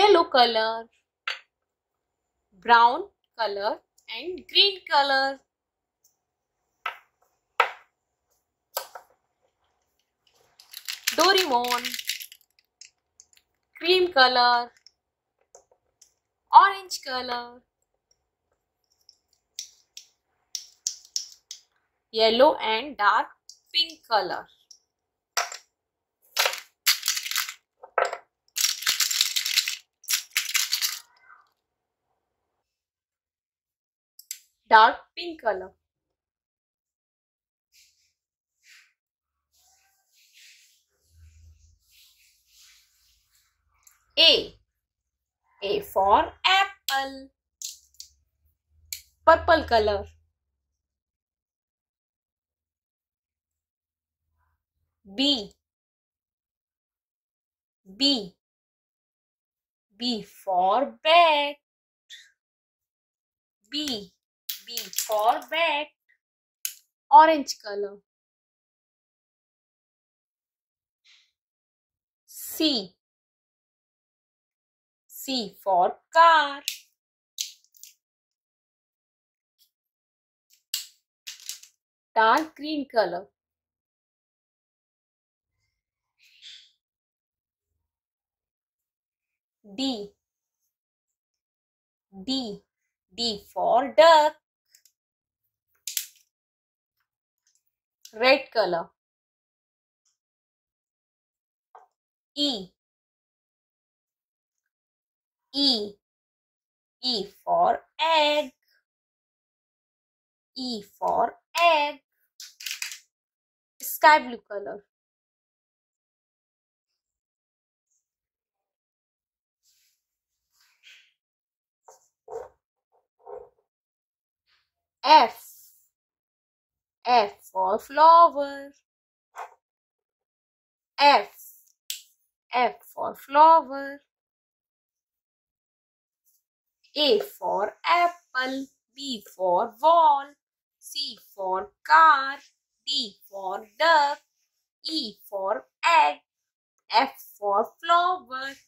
yellow color, brown color and green color. Doraemon, cream color, orange color, yellow and dark pink color. Dark pink color. A for apple, purple color. B for bat. B for bat, orange color. C for car, dark green color. D for duck, red color. E for egg, sky blue color. F for flower, F for flower. A for apple, B for ball, C for car, D for duck, E for egg, F for flower,